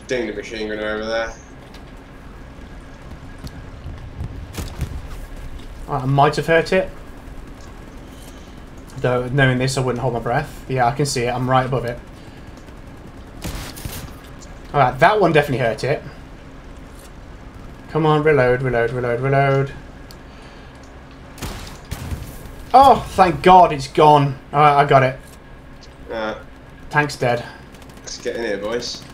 ding the machine gun over there. I might have hurt it. Though, knowing this, I wouldn't hold my breath. Yeah, I can see it. I'm right above it. Alright, that one definitely hurt it. Come on, reload, reload, reload, reload. Oh, thank God it's gone. Alright, I got it. Tank's dead. Let's get in here, boys.